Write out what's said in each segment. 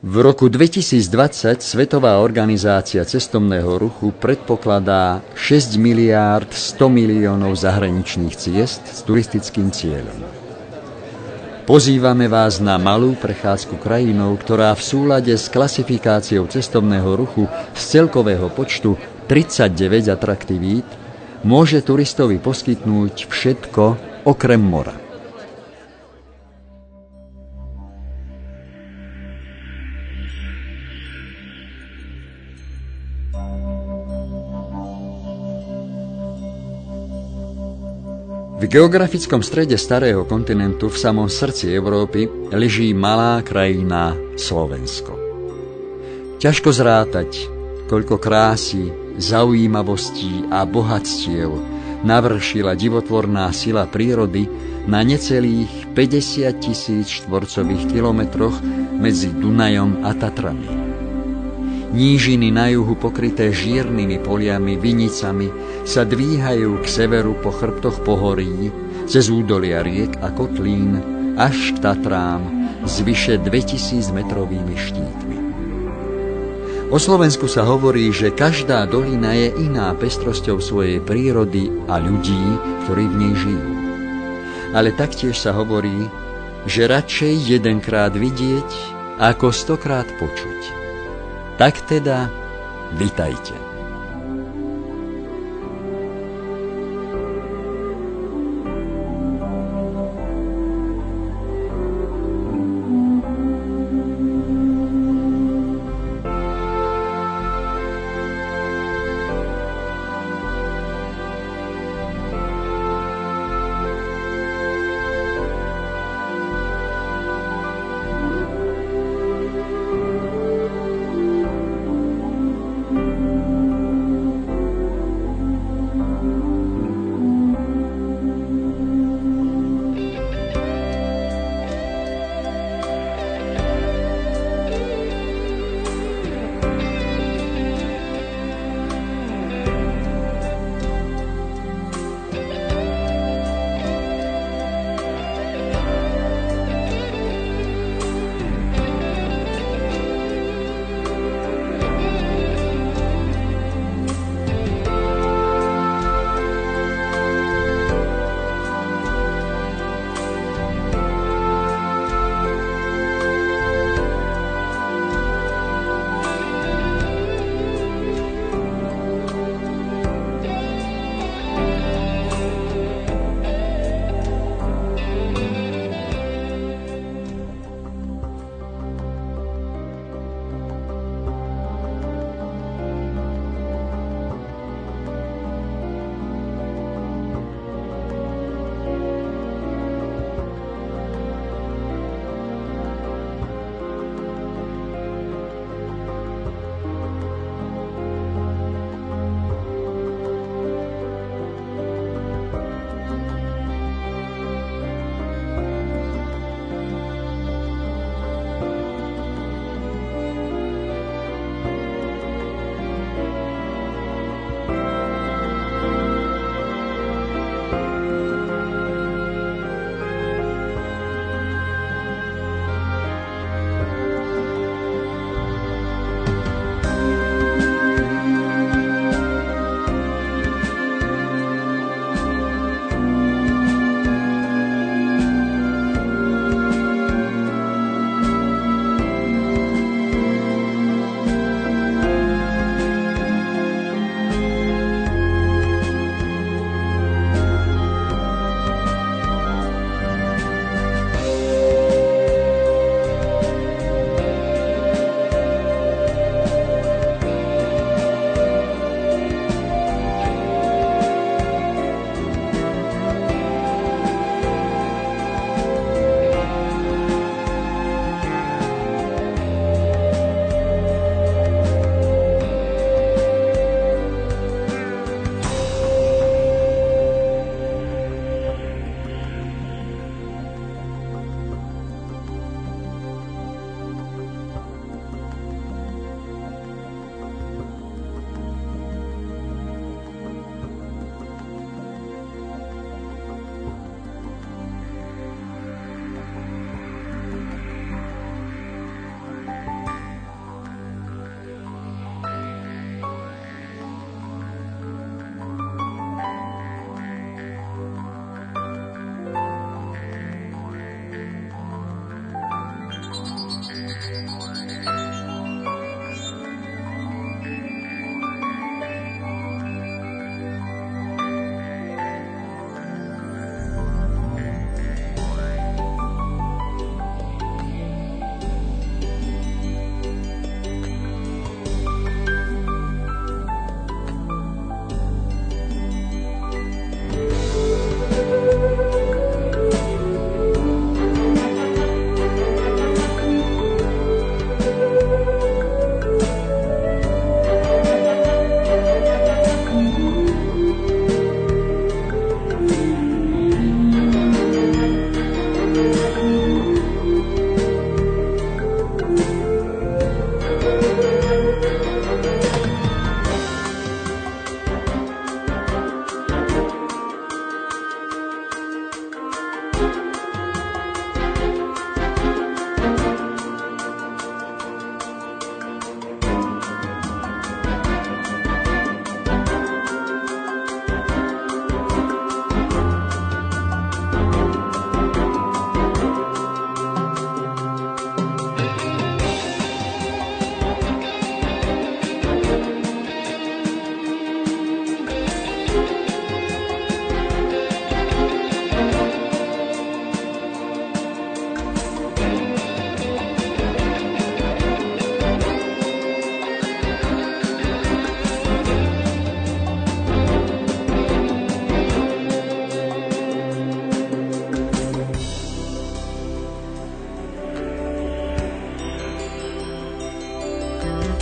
V roku 2020 Svetová organizácia cestovného ruchu predpokladá 6 miliárd 100 miliónov zahraničných ciest s turistickým cieľom. Pozývame vás na malú prechádzku krajinou, ktorá v súlade s klasifikáciou cestovného ruchu z celkového počtu 39 atraktivít môže turistovi poskytnúť všetko okrem mora. V geografickom strede starého kontinentu v samom srdci Európy leží malá krajina Slovensko. Ťažko zrátať, koľko krásy, zaujímavostí a bohatstiev navršila divotvorná sila prírody na necelých 50 000 štvorcových kilometroch medzi Dunajom a Tatrami. Nížiny na juhu pokryté žírnymi poliami, vinicami sa dvíhajú k severu po chrbtoch pohorí, cez údolia riek a kotlín až k Tatrám s vyše 2000-metrovými štítmi. O Slovensku sa hovorí, že každá dolina je iná pestrosťou svojej prírody a ľudí, ktorí v nej žijú. Ale taktiež sa hovorí, že radšej jedenkrát vidieť, ako 100-krát počuť. Tak teda, vitajte.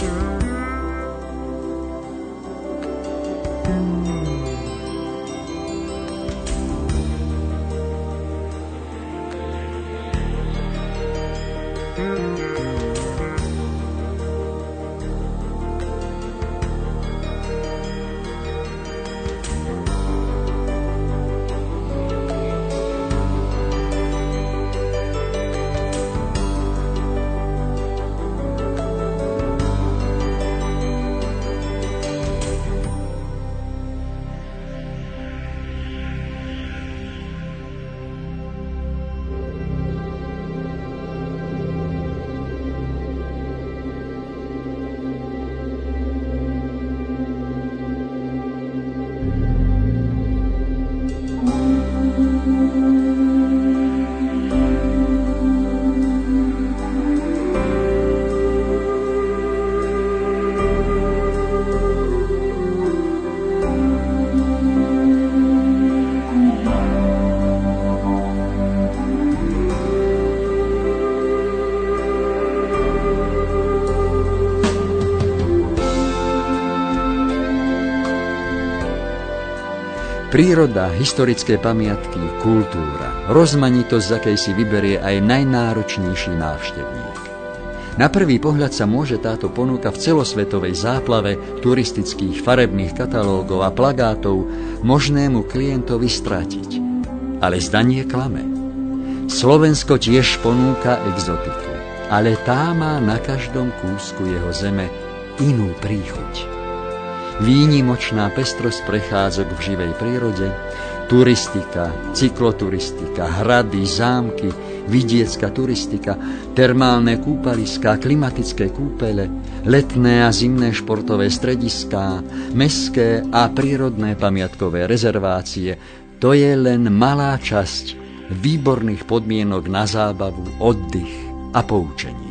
Príroda, historické pamiatky, kultúra, rozmanitosť, z akej si vyberie aj najnáročnejší návštevník. Na prvý pohľad sa môže táto ponuka v celosvetovej záplave turistických farebných katalógov a plagátov možnému klientovi stratiť. Ale zdanie klame. Slovensko tiež ponúka exotiku, ale tá má na každom kúsku jeho zeme inú príchuť. Výnimočná pestrosť prechádzok v živej prírode, turistika, cykloturistika, hrady, zámky, vidiecka turistika, termálne kúpaliská, klimatické kúpele, letné a zimné športové strediská, mestské a prírodné pamiatkové rezervácie, to je len malá časť výborných podmienok na zábavu, oddych a poučenie.